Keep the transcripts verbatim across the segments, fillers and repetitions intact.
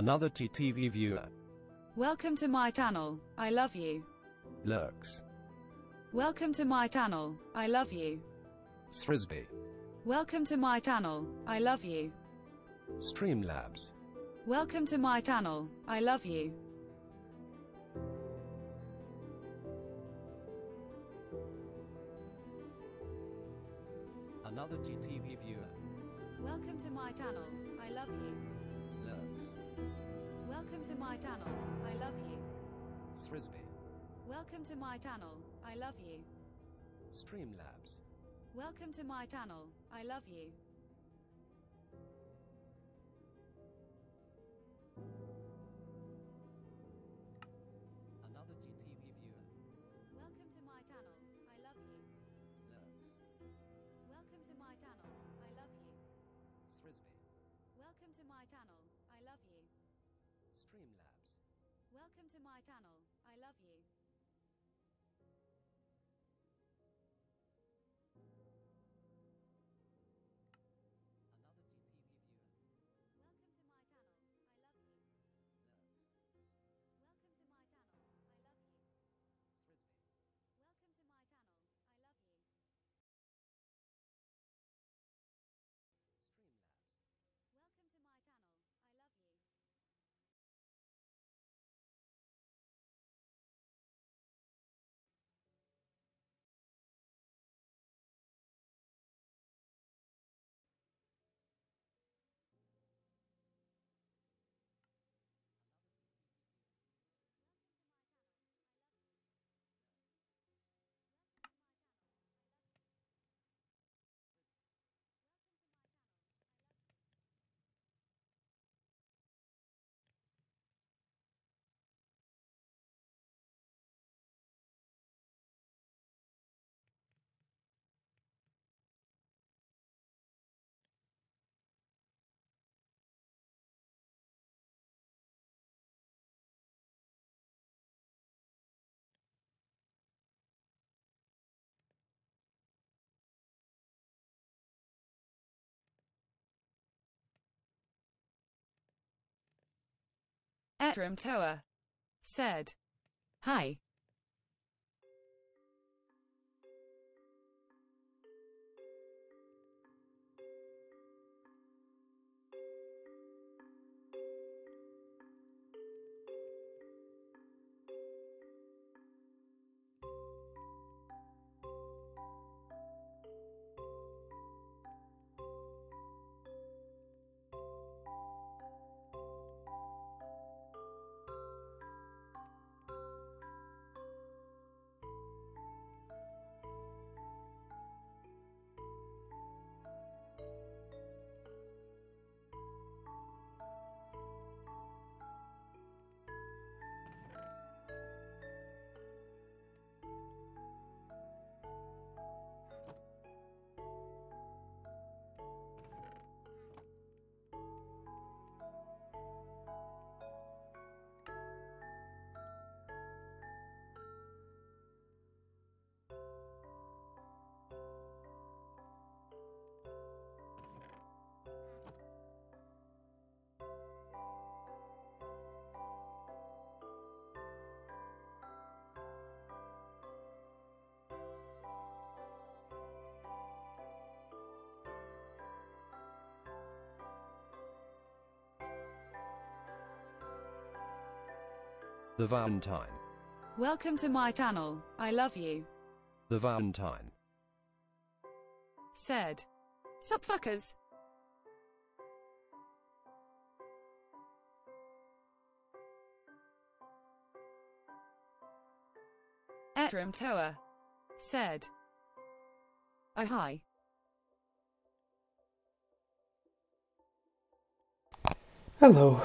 Another T T V viewer. Welcome to my channel, I love you. Lurks. Welcome to my channel, I love you. Srisby. Welcome to my channel, I love you. Streamlabs. Welcome to my channel, I love you. Another T T V viewer. Welcome to my channel, I love you. Lurks. Welcome to my channel, I love you. Srisby. Welcome to my channel, I love you. Streamlabs. Welcome to my channel, I love you. Another T T V viewer. Welcome to my channel, I love you. Lurks. Welcome to my channel, I love you. Srisby. Welcome to my channel, I love you. Streamlabs. Welcome to my channel, I love you. Another T T V viewer. Welcome to my channel, I love you. Lurks. Welcome to my channel, I love you. Srisby. Welcome to my channel, I love you. Streamlabs. Welcome to my channel, I love you. Etram Toa said, "Hi." The Valentine. Welcome to my channel, I love you. The Valentine. Said, "Sup fuckers." Etram Toa said, "Oh hi." Hello.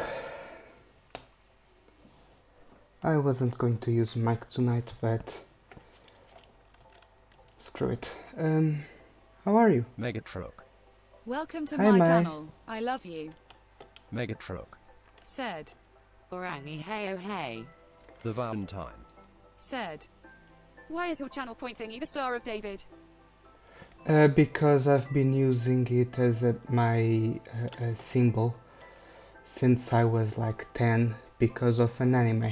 I wasn't going to use mic tonight, but screw it. Um, how are you? Megatruck. Welcome to Hi, my Mai. channel, I love you. Megatruck. Said, "Orangi hey oh hey." The Valentine. Said, "Why is your channel point thingy the Star of David?" Uh, because I've been using it as a, my uh, uh, symbol since I was like ten because of an anime.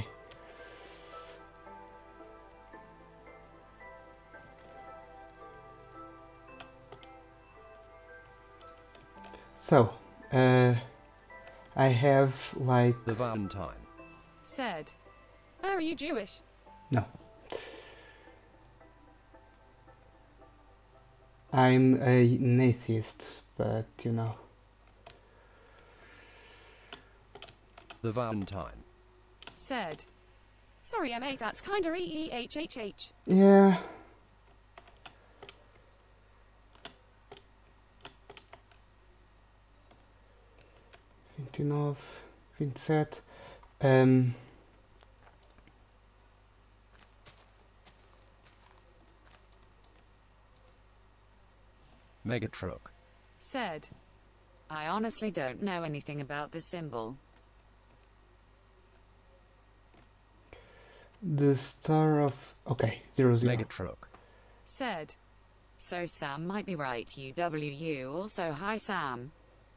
So, uh, I have like... The Valentine. Said. Oh, are you Jewish? No. I'm an atheist, but you know. The Valentine. Said. Sorry, M A, that's kinda E E H H H. Yeah. vinte e nove, vinte e sete. Um, Megatruck. Said. I honestly don't know anything about this symbol. the star of... Okay, zero zero. Megatruck. Said. So Sam might be right, U W U. Also, hi Sam.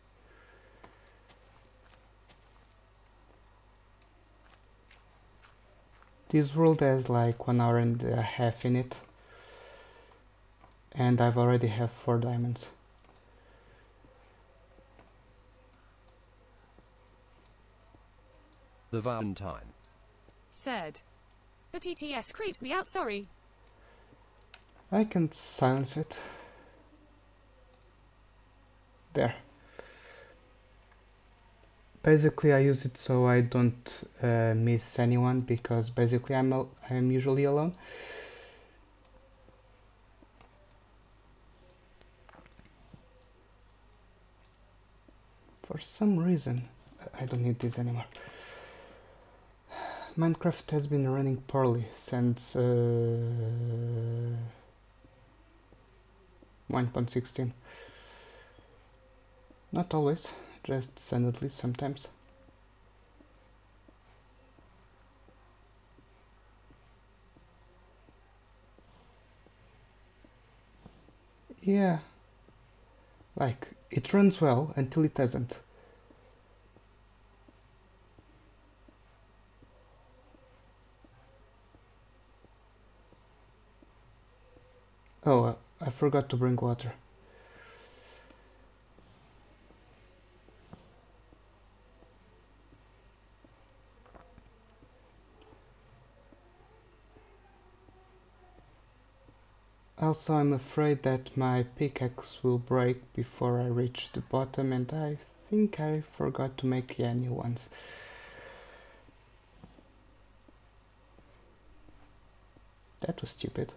This world has like one hour and a half in it. And I've already have four diamonds. The Valentine. Said. The T T S creeps me out, sorry. I can silence it. There. Basically I use it so I don't uh, miss anyone, because basically I'm, al I'm usually alone. For some reason, I don't need this anymore. Minecraft has been running poorly since uh, one point sixteen. Not always, just suddenly sometimes. Yeah, like, it runs well until it doesn't. Oh, uh, I forgot to bring water. Also, I'm afraid that my pickaxe will break before I reach the bottom, and I think I forgot to make yeah, new ones. That was stupid.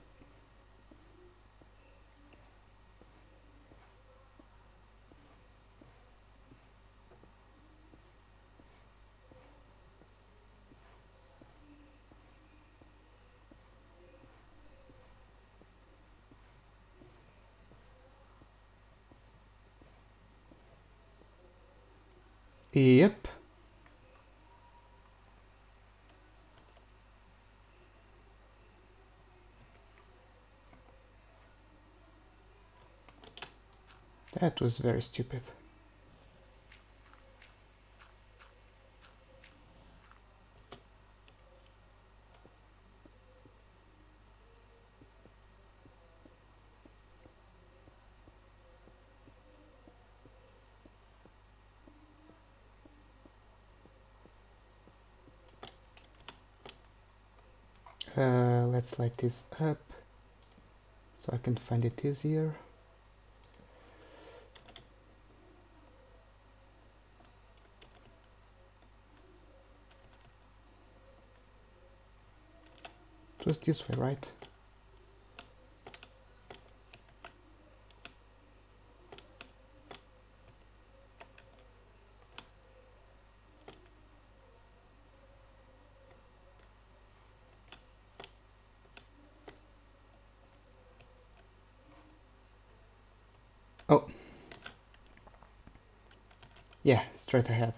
Yep. That was very stupid. Uh, let's light this up so I can find it easier. It was this way, right? Oh. Yeah, straight ahead.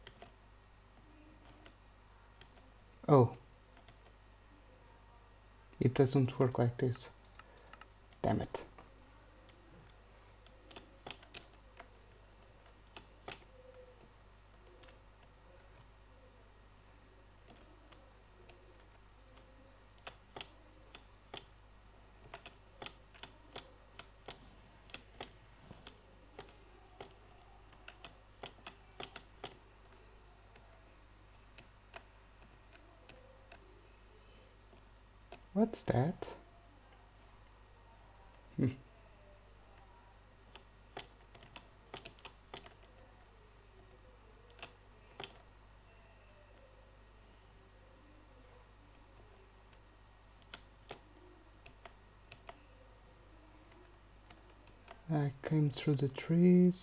Oh. It doesn't work like this. Damn it. What's that? Hmm. I came through the trees.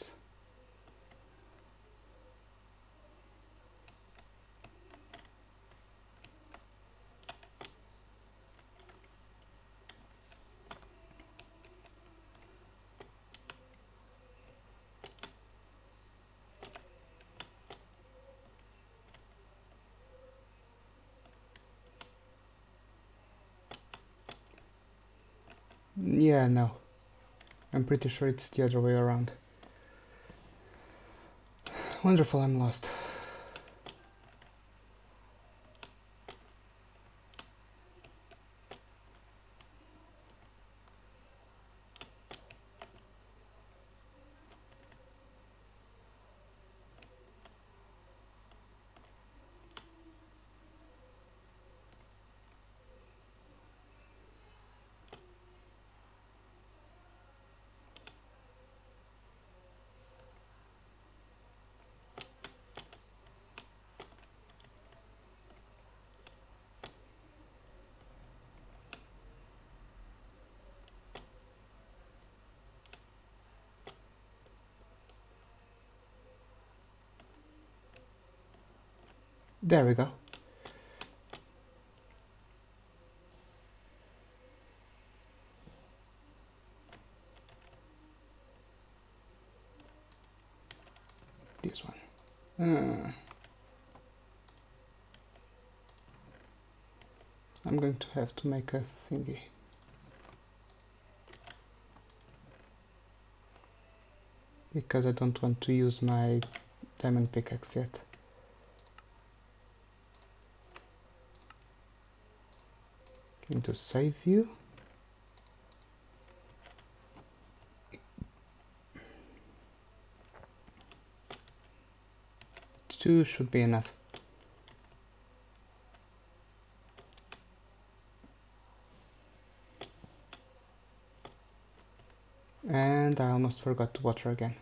Yeah, no. I'm pretty sure it's the other way around. Wonderful, I'm lost. There we go. This one. Uh, I'm going to have to make a thingy. Because I don't want to use my diamond pickaxe yet. Going to save you. Two should be enough. And I almost forgot to water again.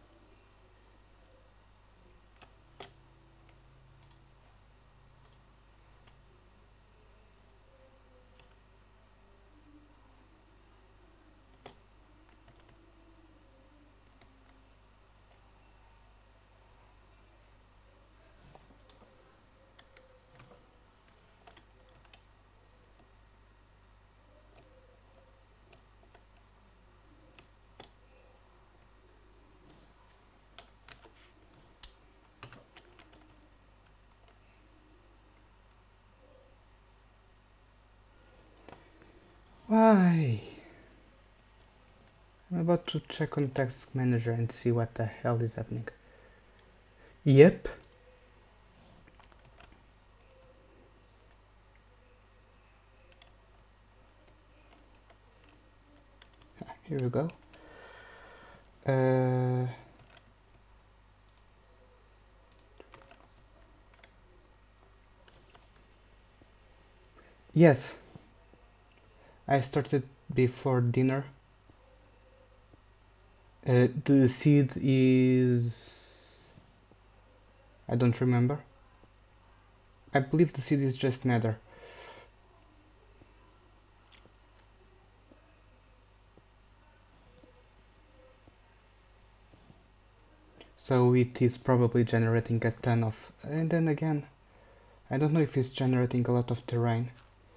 Why? I'm about to check on Task Manager and see what the hell is happening. Yep. Here we go. Uh, yes. I started before dinner. Uh, the seed is... I don't remember. I believe the seed is just nether. So it is probably generating a ton of... And then again, I don't know if it's generating a lot of terrain.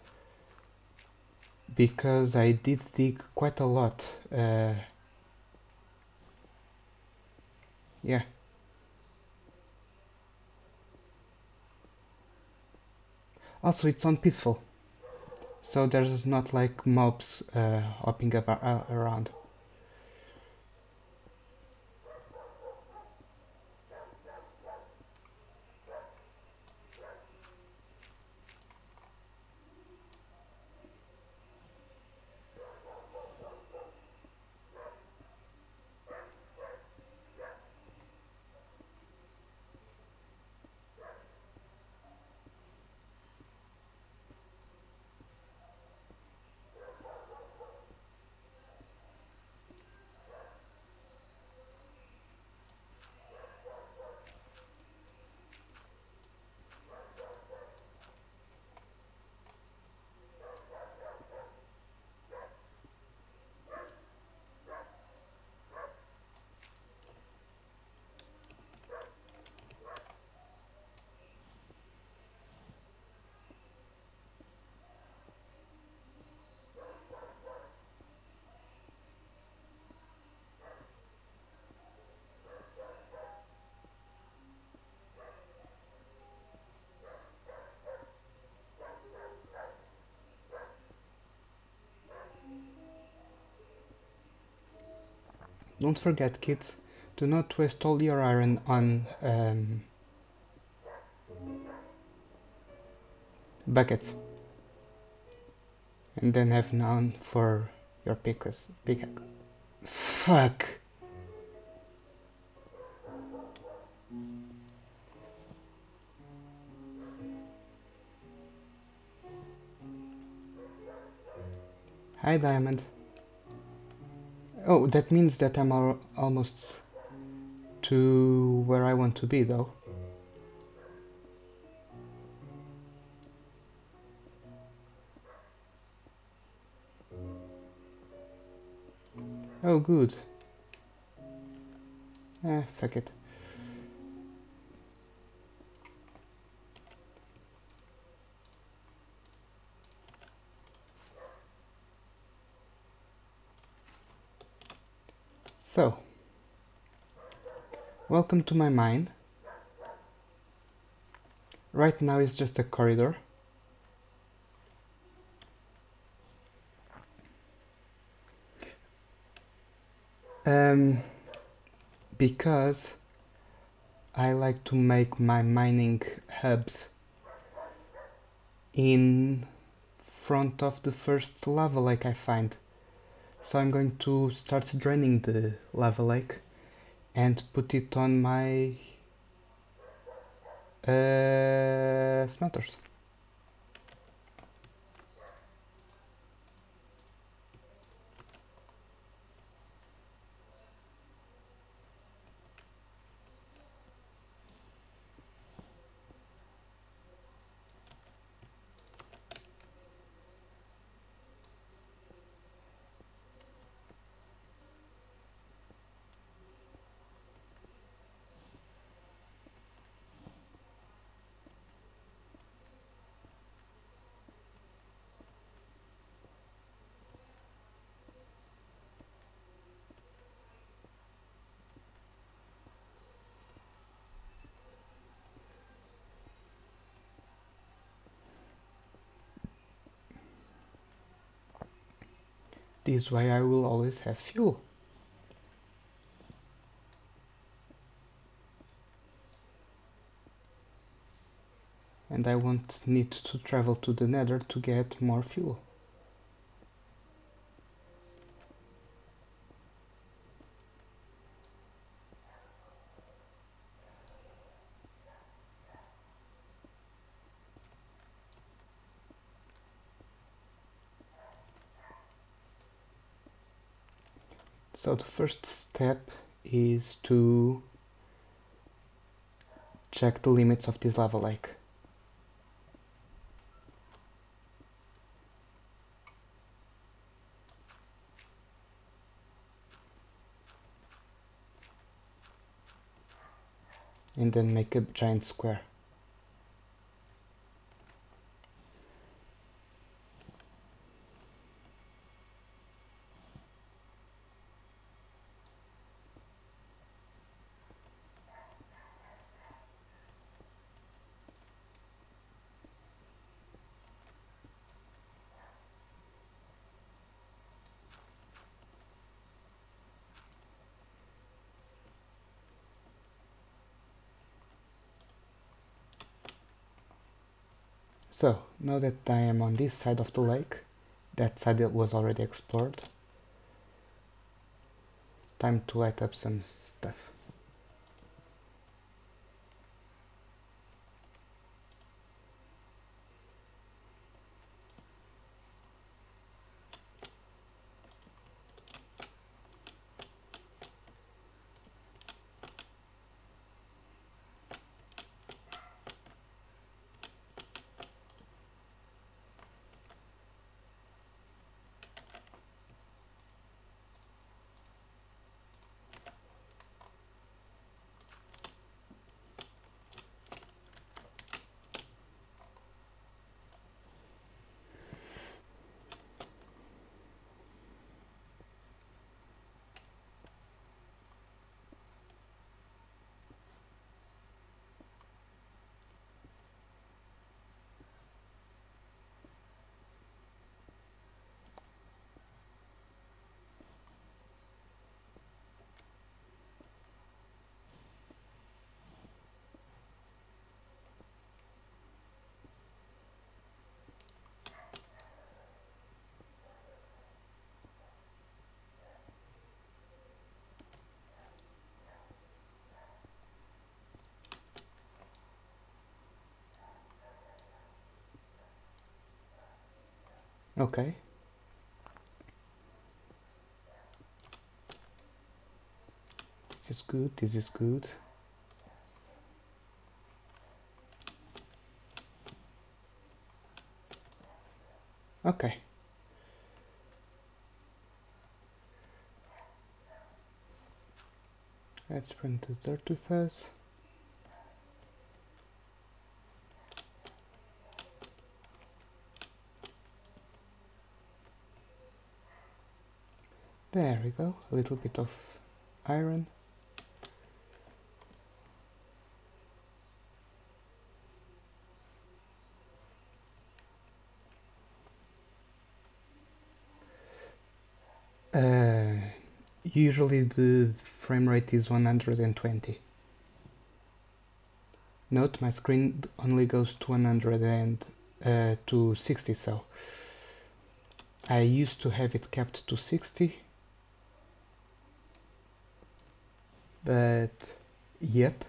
Because I did dig quite a lot. Uh, yeah. Also, it's on peaceful. so there's not like mobs uh, hopping up uh, around. Don't forget, kids, do not waste all your iron on um, buckets, and then have none for your pickaxe. Pickaxe. Fuck. Hi, Diamond. Oh, that means that I'm al almost to where I want to be, though. Oh, good. Eh, fuck it. So, welcome to my mine. Right now it's just a corridor. Um, because I like to make my mining hubs in front of the first lava lake I find. So I'm going to start draining the lava lake and put it on my uh, smelters. This way I will always have fuel. And I won't need to travel to the nether to get more fuel. So the first step is to check the limits of this lava lake. And then make a giant square. So, now that I am on this side of the lake, that side that was already explored, time to light up some stuff. Okay. This is good, this is good. Okay. Let's bring the dirt with us. There we go, a little bit of iron. Uh, usually the frame rate is one hundred twenty. Note my screen only goes to one hundred and uh, to sixty, so I used to have it kept to sixty, but yep.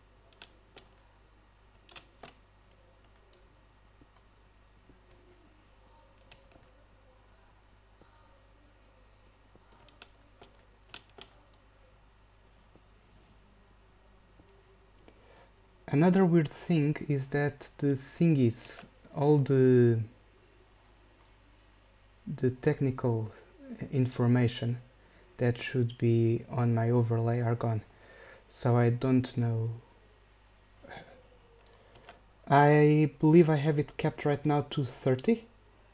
Another weird thing is that the thing is, all the the technical information that should be on my overlay are gone. So I don't know. I believe I have it kept right now to thirty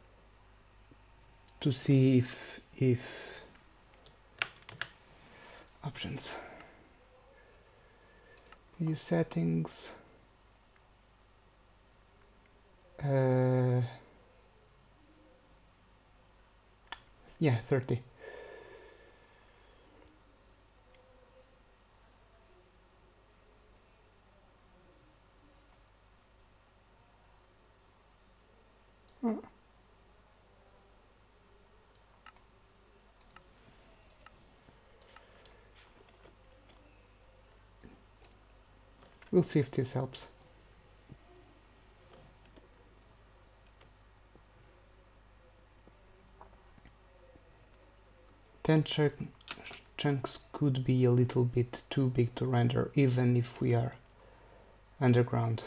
to see if if options. View settings. Uh, yeah, thirty. Oh. We'll see if this helps. ten ch chunks could be a little bit too big to render, even if we are underground.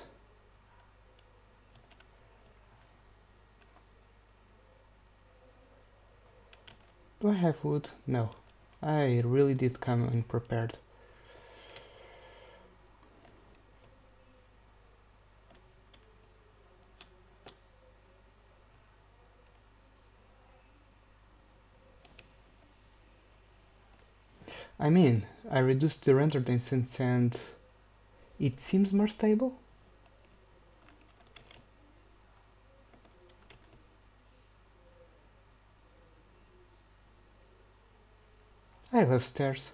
Do I have wood? No. I really did come unprepared. I mean, I reduced the render distance and it seems more stable. I love stairs.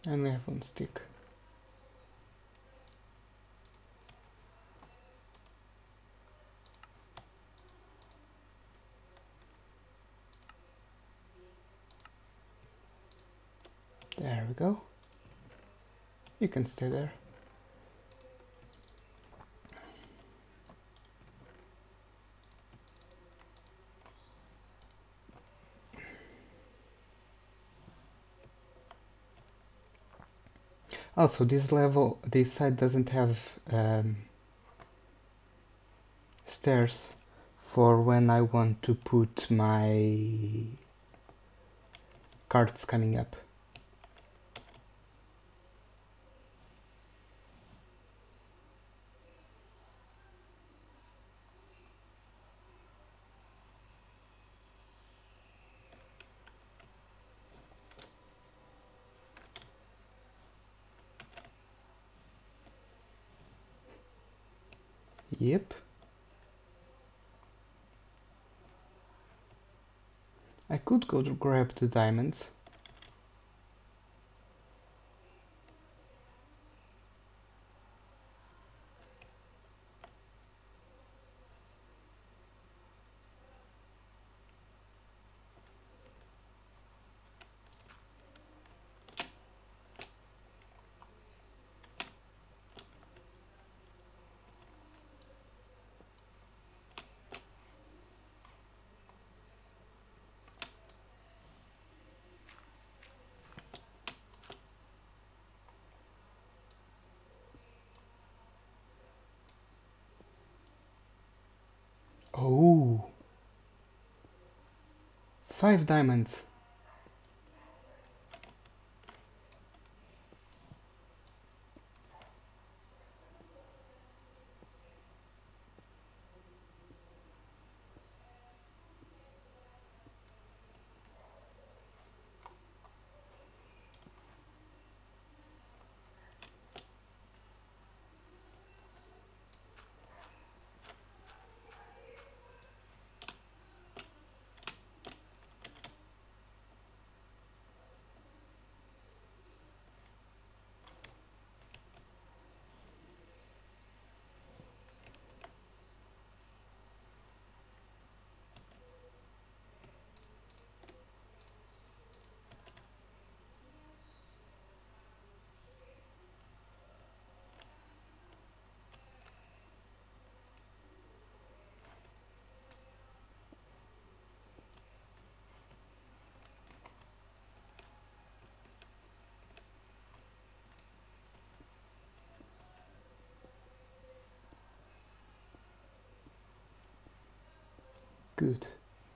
I only have one stick. There we go. You can stay there. Also, this level, this side doesn't have um, stairs for when I want to put my cards coming up. Yep. I could go to grab the diamonds. Oh, five diamonds. Good.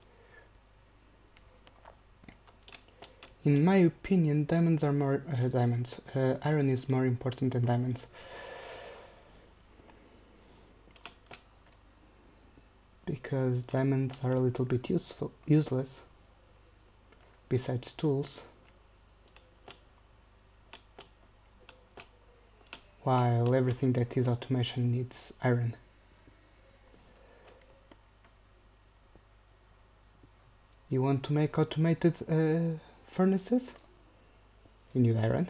In my opinion, diamonds are more uh, diamonds. Uh, iron is more important than diamonds. Because diamonds are a little bit useful, useless. Besides tools. While everything that is automation needs iron. You want to make automated uh, furnaces? You need iron.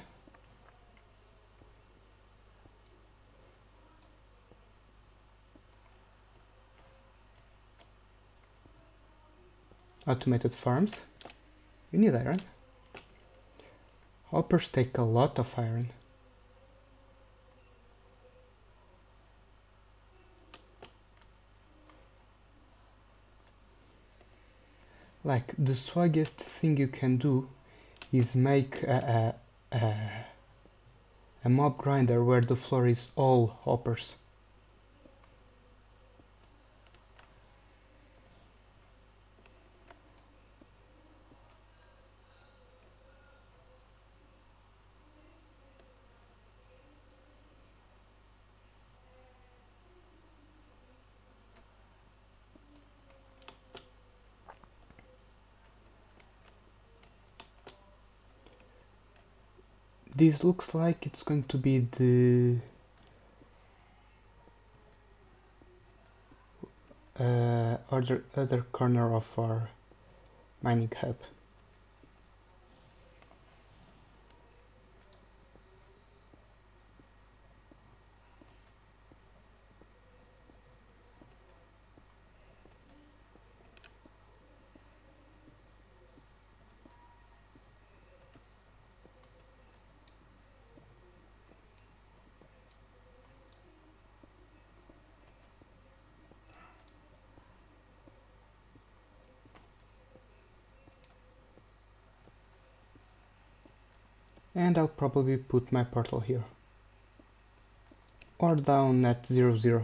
Automated farms? You need iron. Hoppers take a lot of iron. Like, the swaggiest thing you can do is make a, a, a, a mob grinder where the floor is all hoppers. This looks like it's going to be the uh, other, other corner of our mining hub. And I'll probably put my portal here. Or down at zero zero.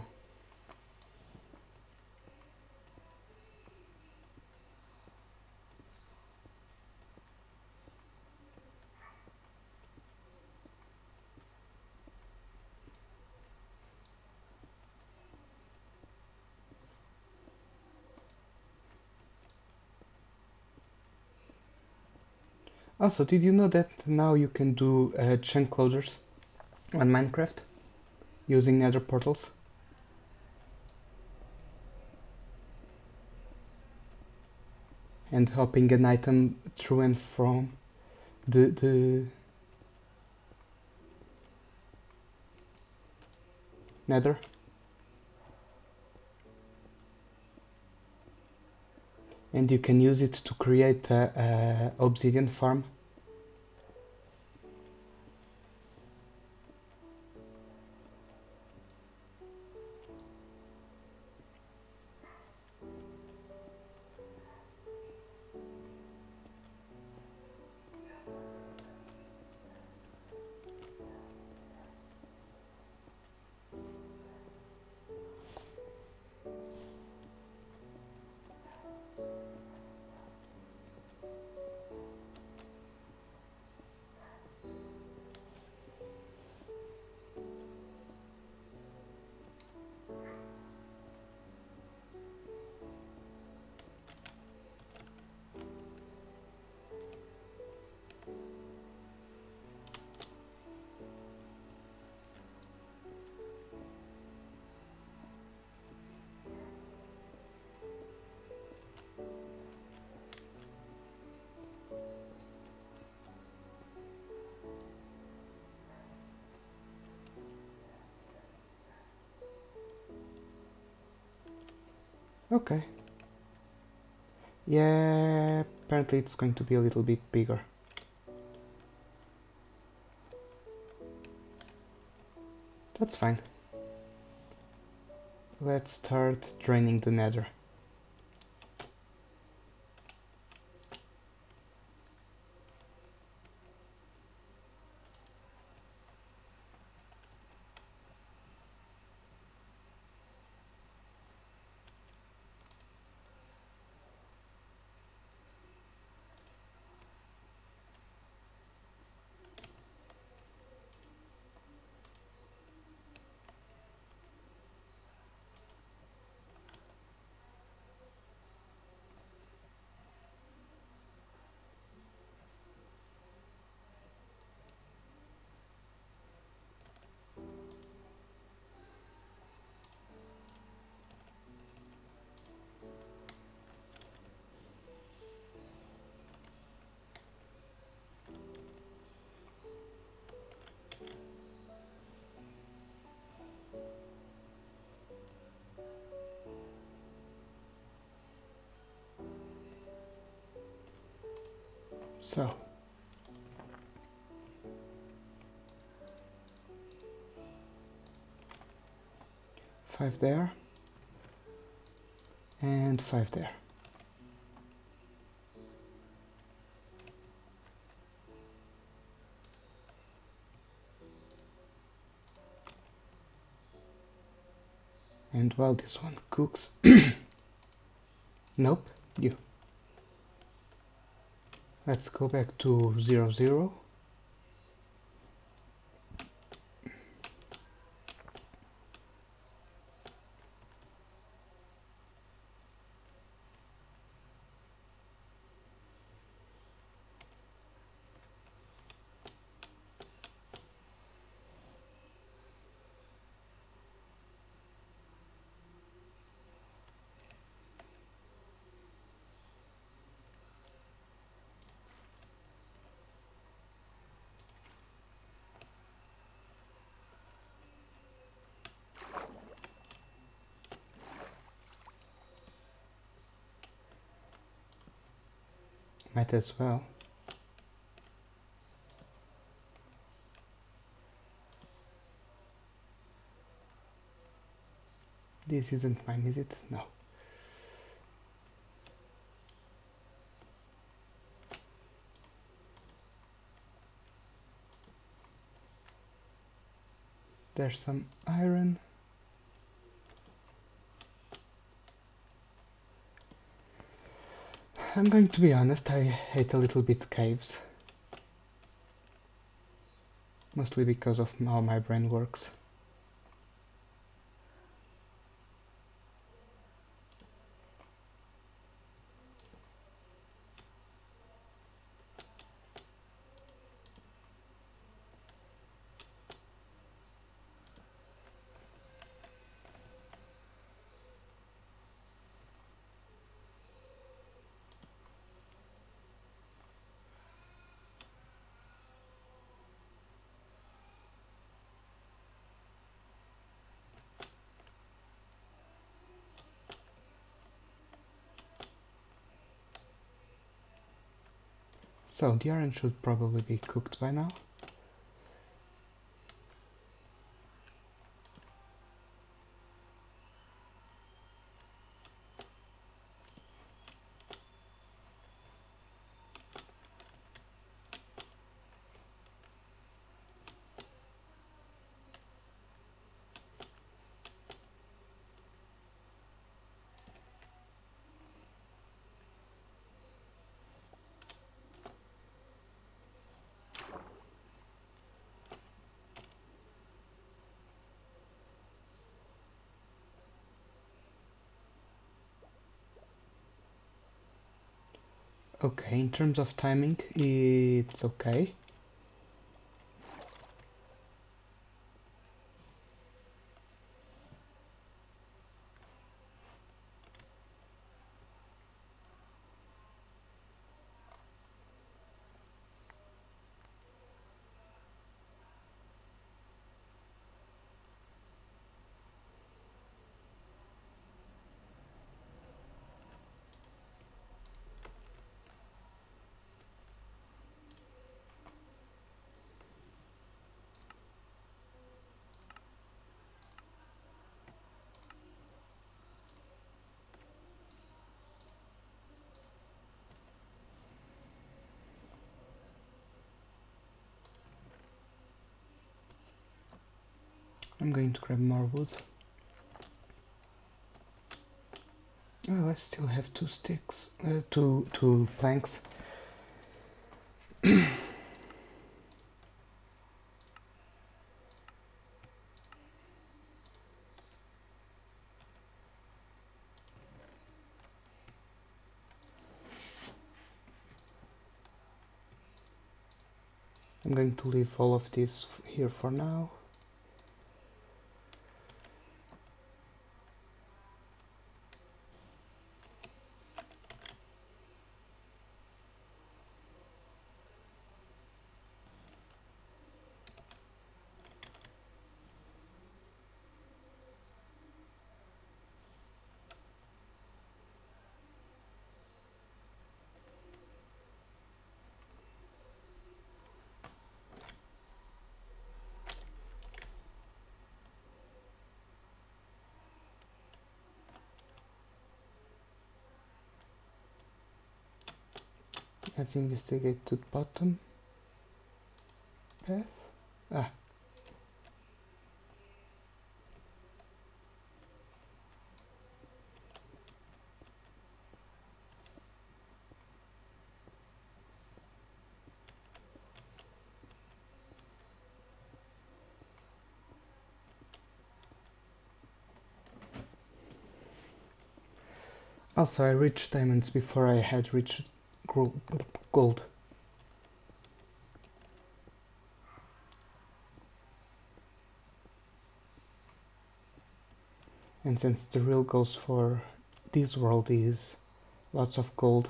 Also, did you know that now you can do uh, chunk loaders on Minecraft using nether portals? And hopping an item through and from the, the nether. And you can use it to create a, a obsidian farm. Okay. Yeah, apparently it's going to be a little bit bigger. That's fine. Let's start draining the nether. So, five there, and five there. And while this one cooks, nope, you. Let's go back to zero zero. Might as well. This isn't mine, is it? No. There's some iron. I'm going to be honest, I hate a little bit caves. Mostly because of how my brain works. So the iron should probably be cooked by now. Okay, in terms of timing, it's okay. I'm going to grab more wood. Well, I still have two sticks, uh, two, two planks. I'm going to leave all of this here for now. Let's investigate the bottom path. Ah. Also, I reached diamonds before I had reached gold. And since the real goals for this world is lots of gold,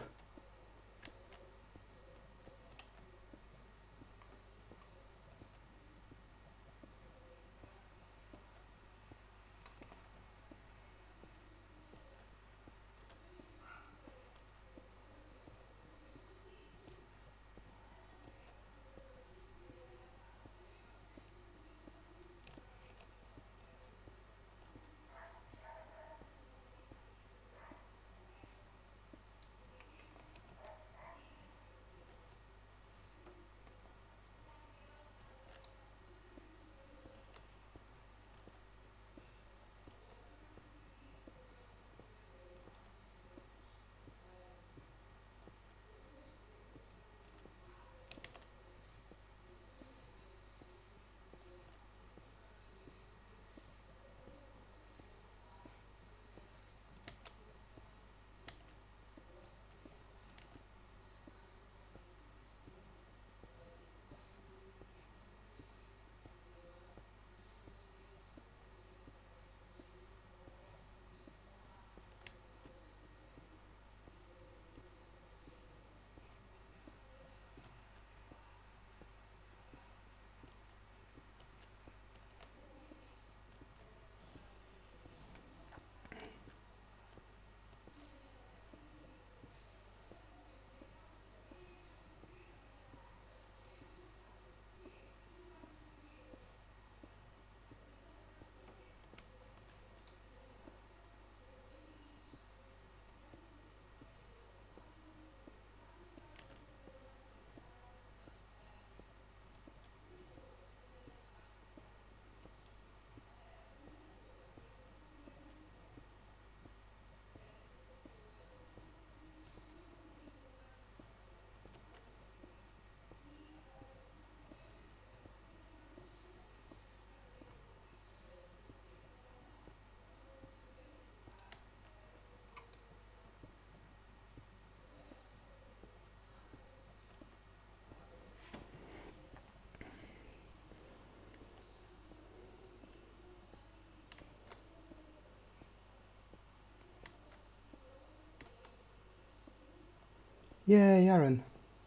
Yay, iron.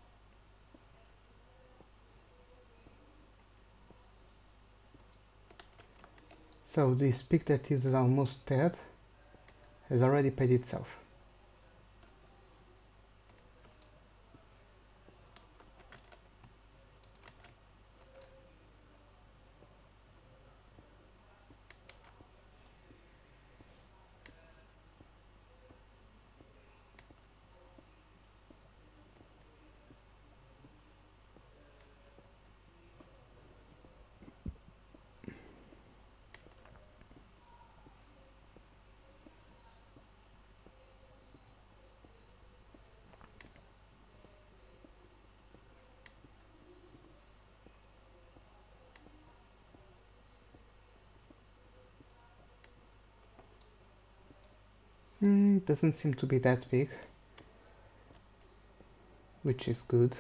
So this pig that is almost dead has already paid itself. Hmm, doesn't seem to be that big, which is good.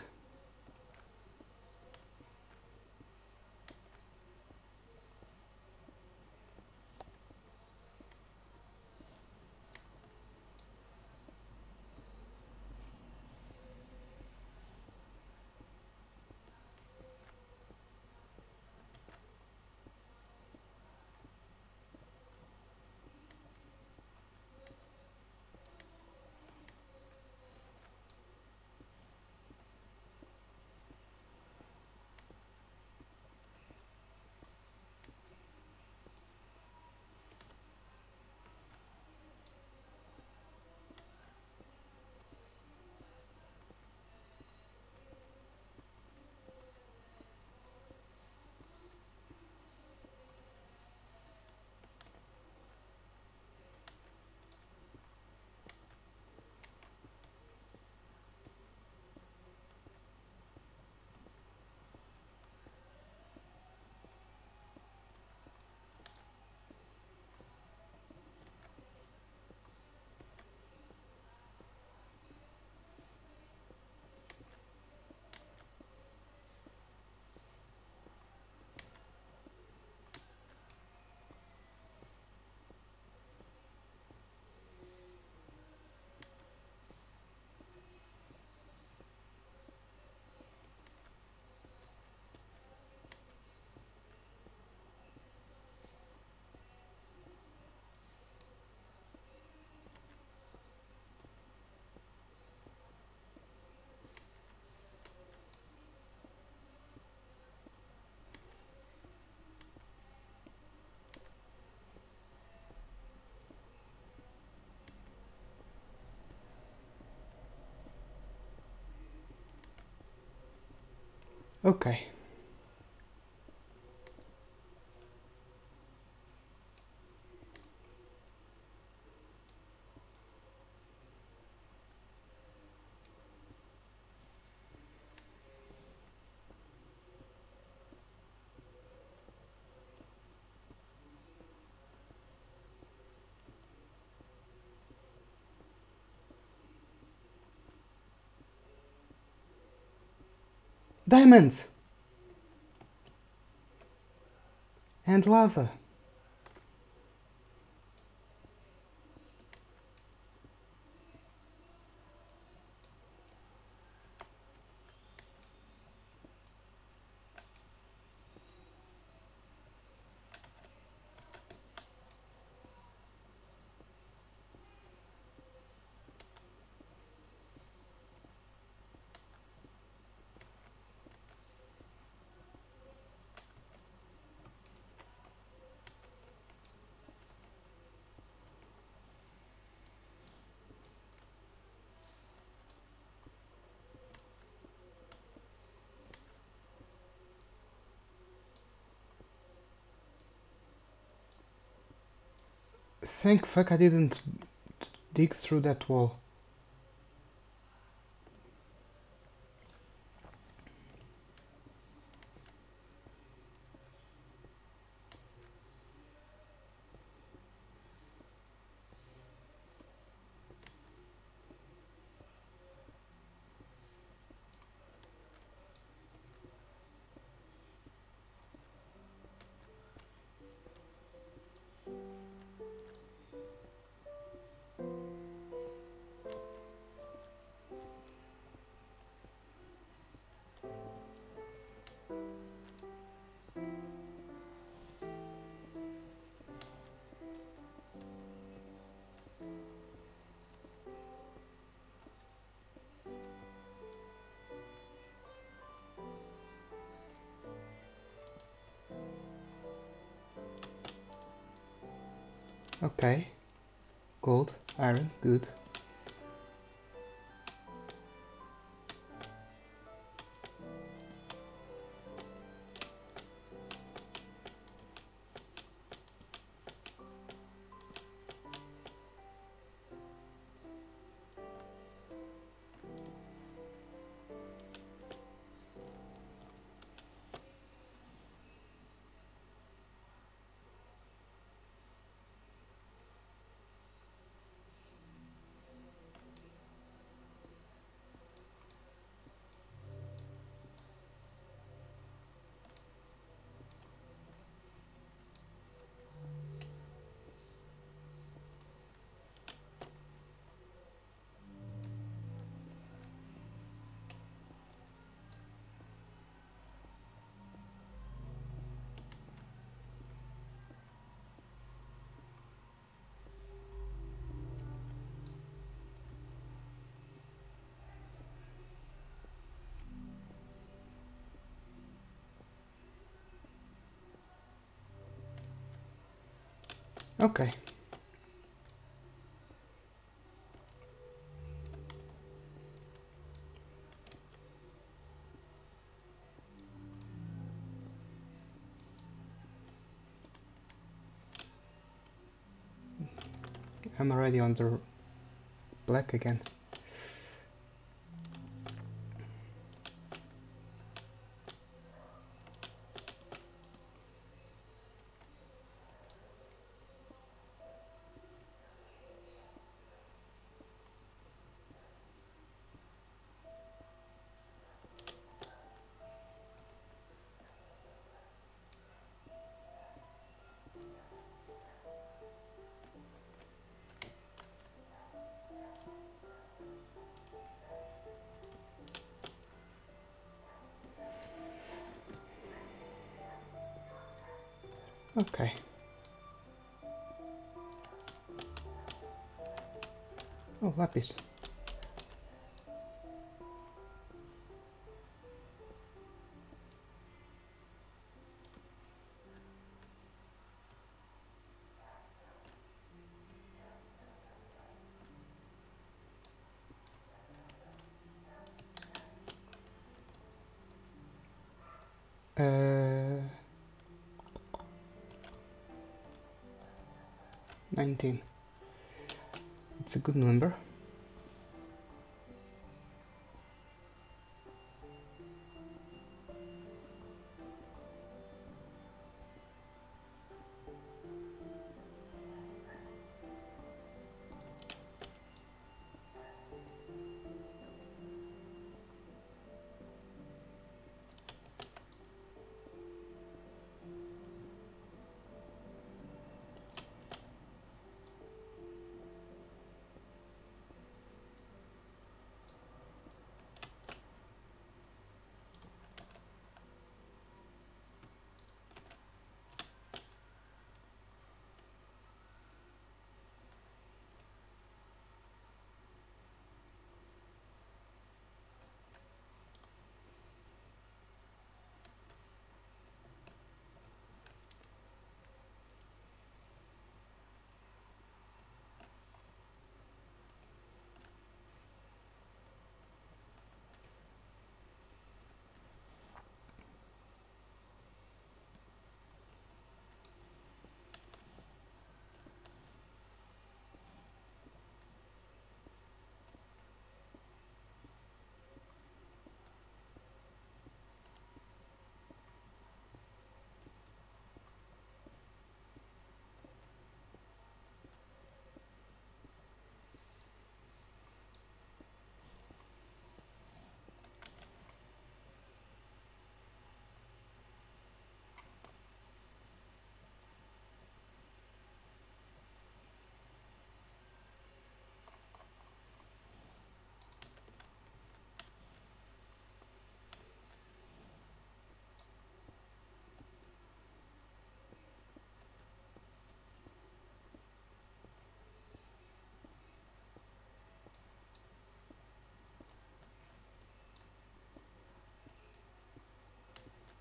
Okay. Diamonds! And lava. Thank fuck I didn't dig through that wall. Okay. Gold, iron, good. Okay. I'm already on the black again. Okay. Oh, lapis. Uh, nineteen. It's a good number.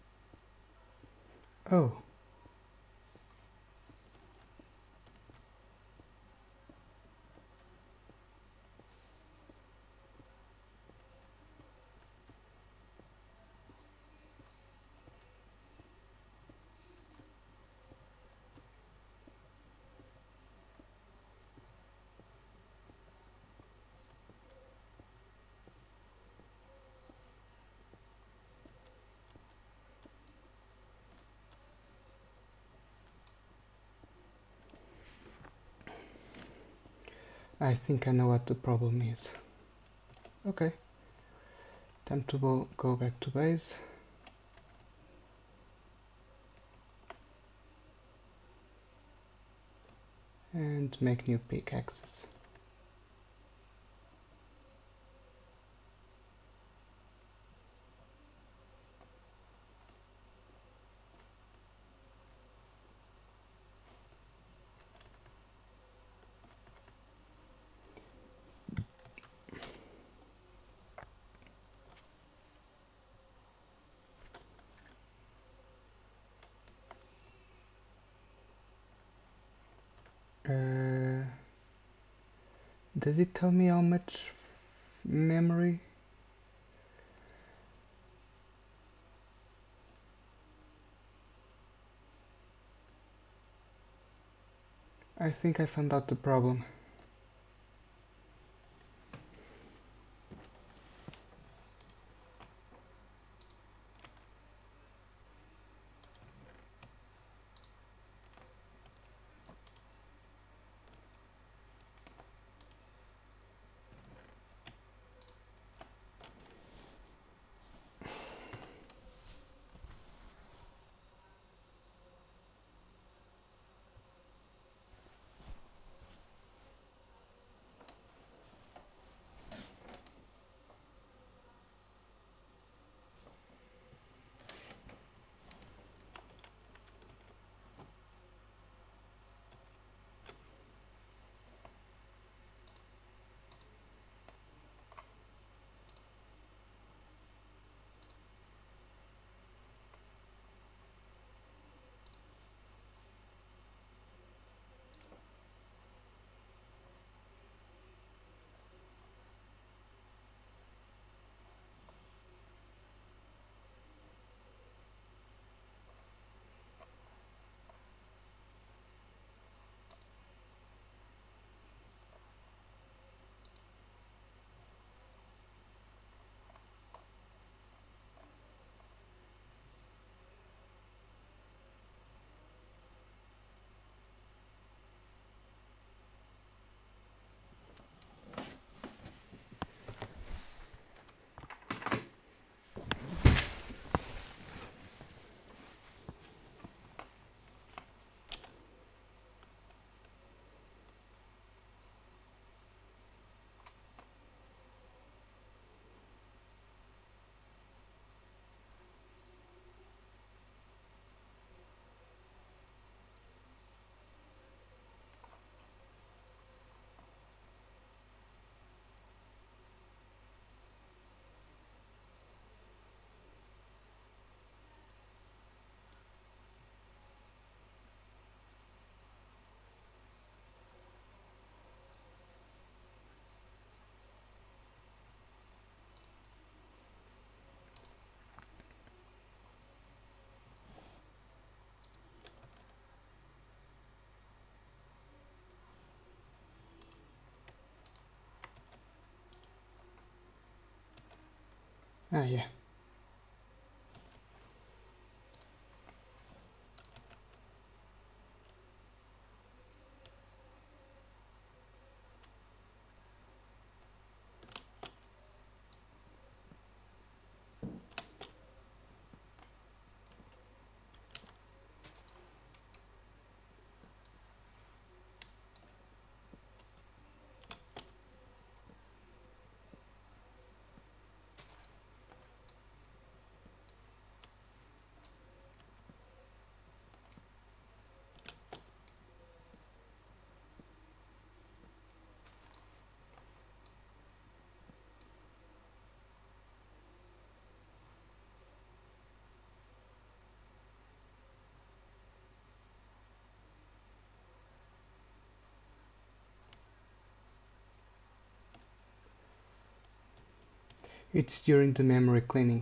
Oh. I think I know what the problem is. Okay, time to go, go back to base. And make new pickaxes. Uh, does it tell me how much memory? I think I found out the problem. Ah, yeah. It's during the memory cleaning.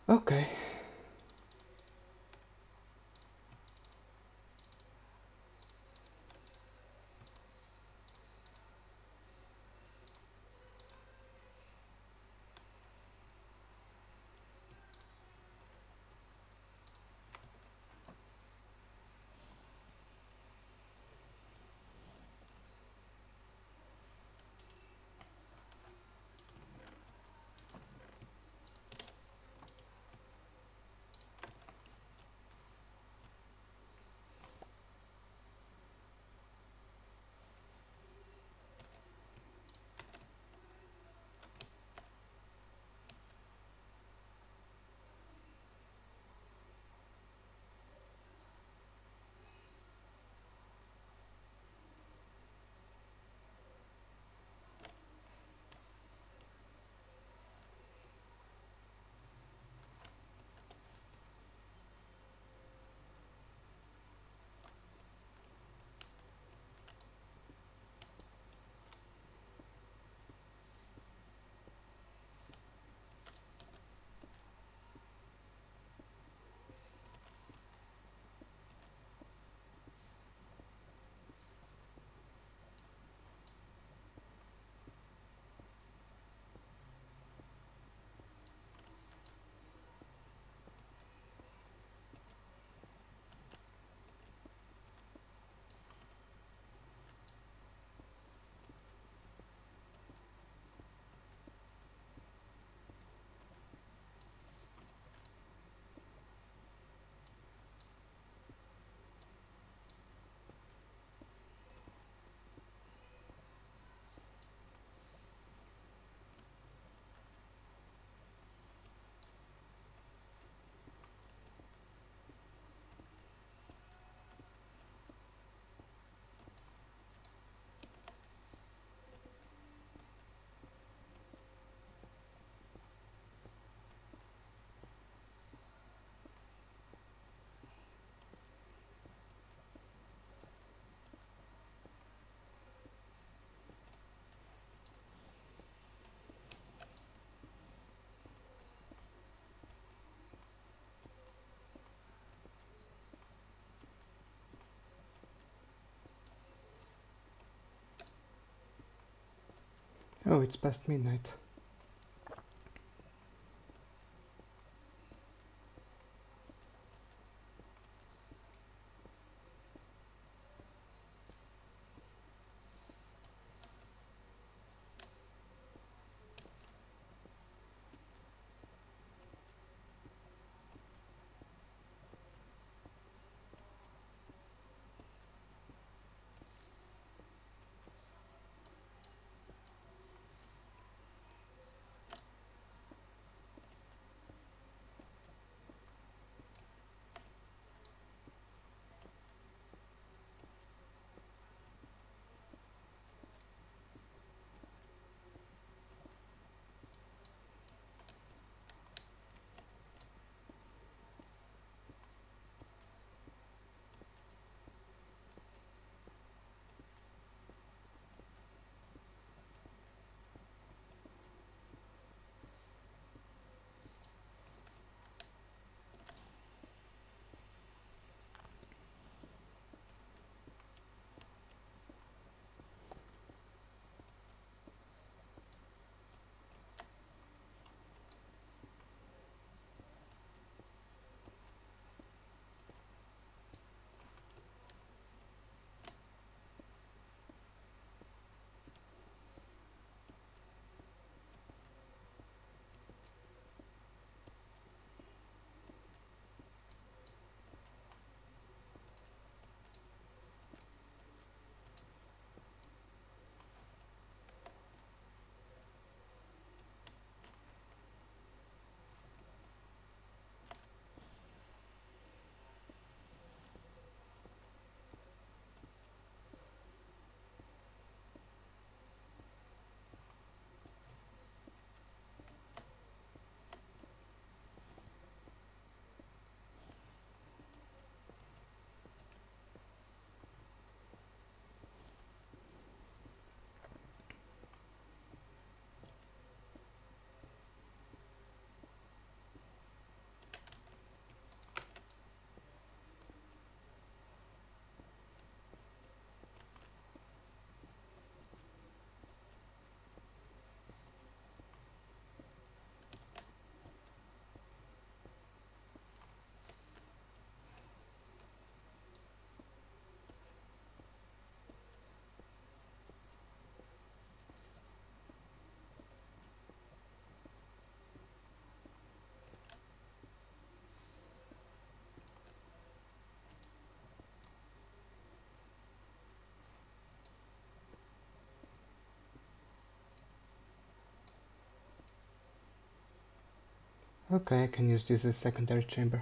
Okay. Oh, it's past midnight. Okay, I can use this as a secondary chamber.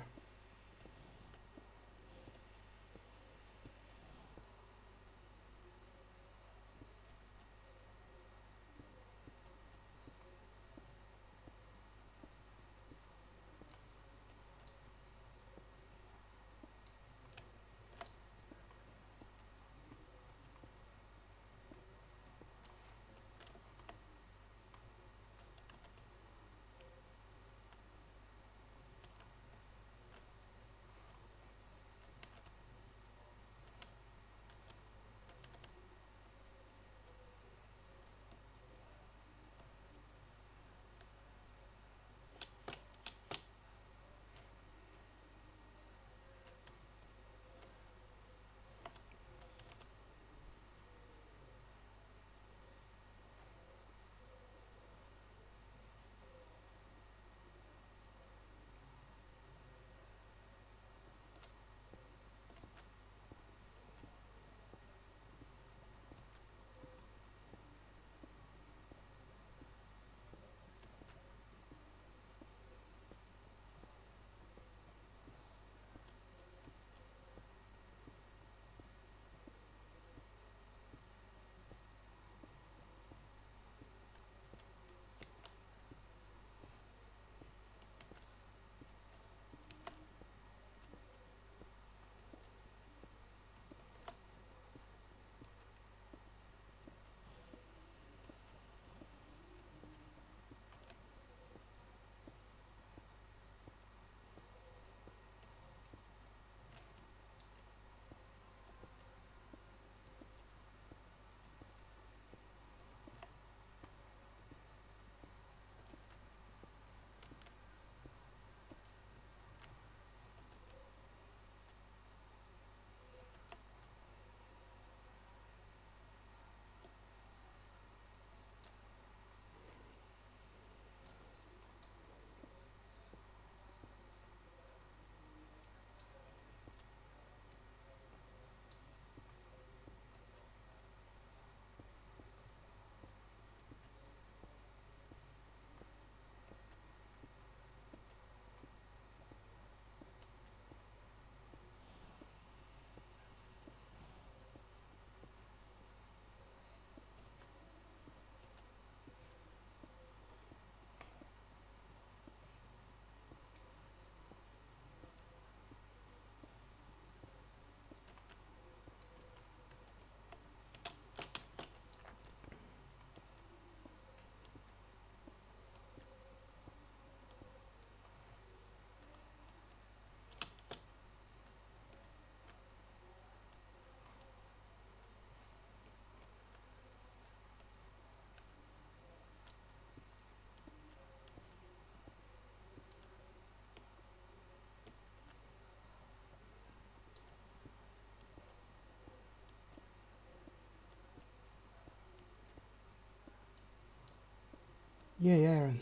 Yay, Aaron.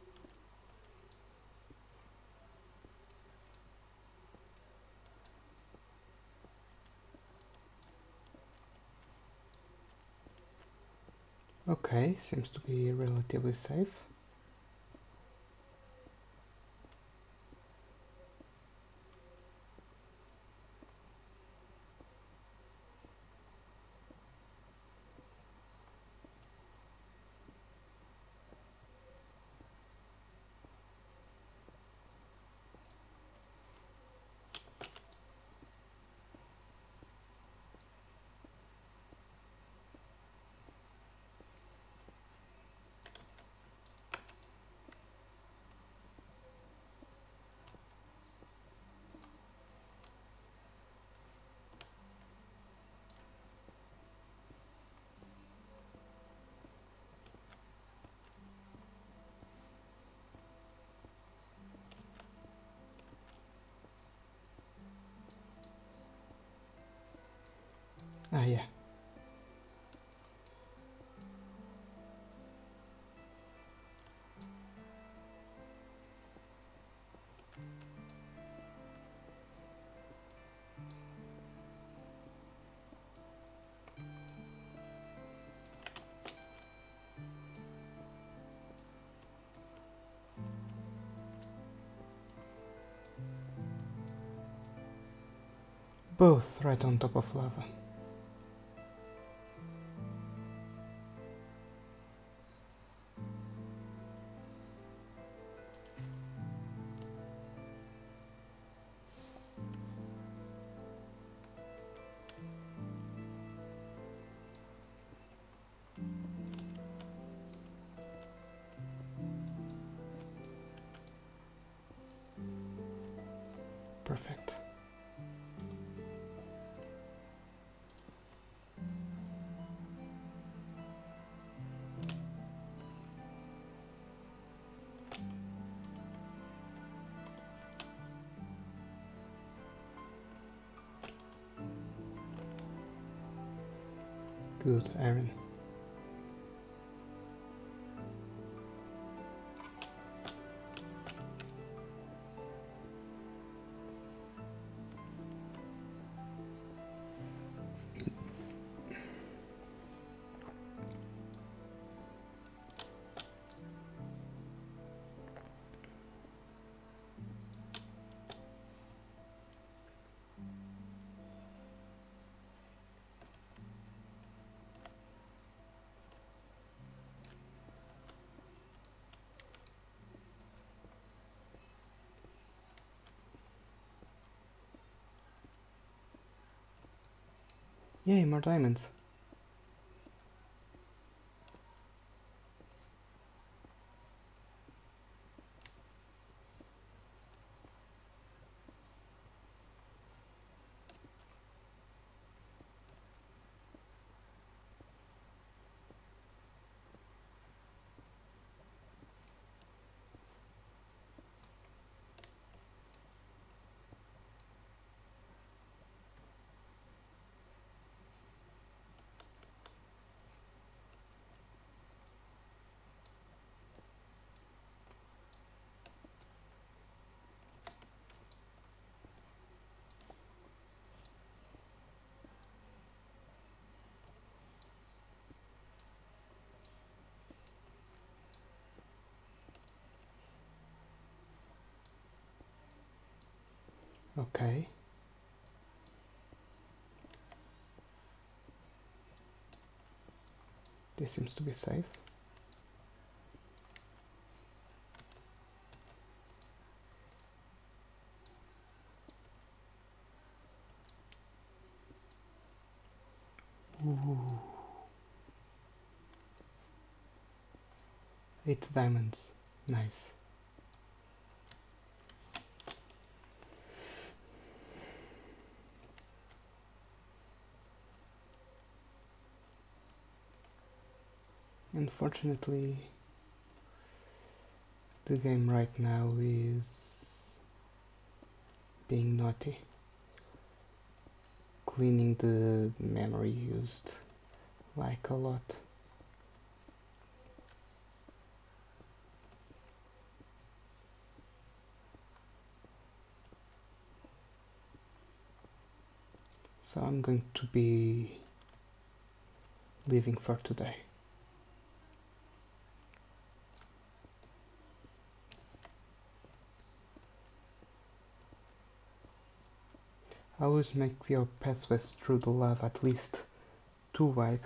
Okay, seems to be relatively safe. Ah, yeah. Both right on top of lava. Perfect. Good, Aaron. Yay, more diamonds. Okay. This seems to be safe. Ooh. Eight diamonds. Nice. Unfortunately, the game right now is being naughty, cleaning the memory used like a lot. So I'm going to be leaving for today. Always make your pathways through the lava at least two wide.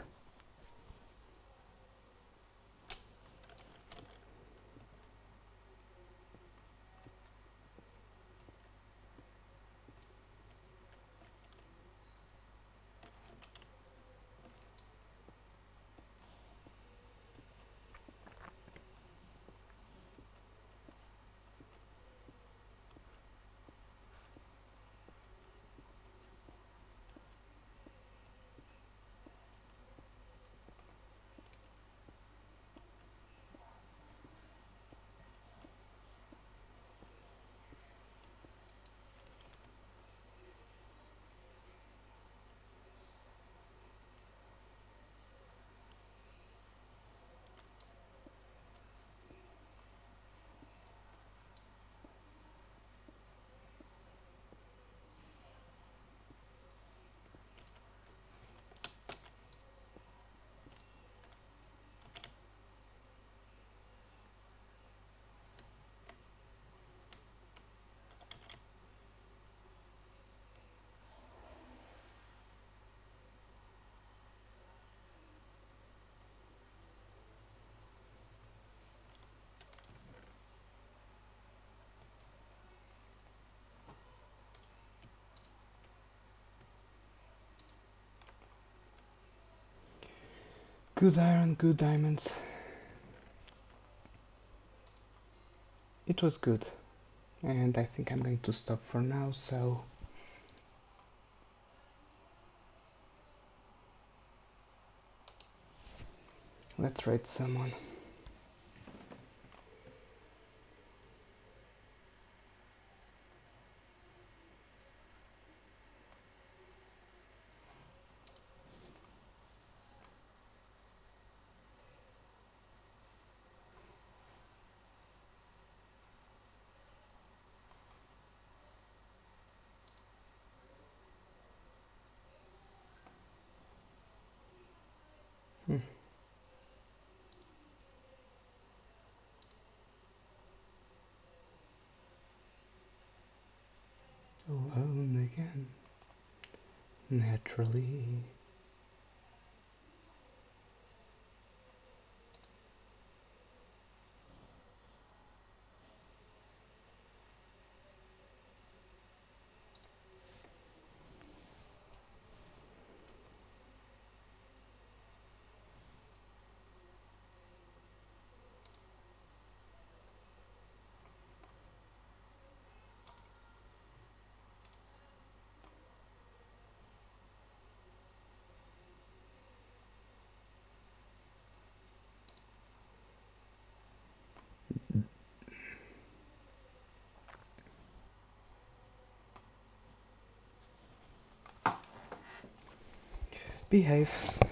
Good iron, good diamonds. It was good. And I think I'm going to stop for now, so... let's raid someone. Hmm. Alone again, naturally. Behave.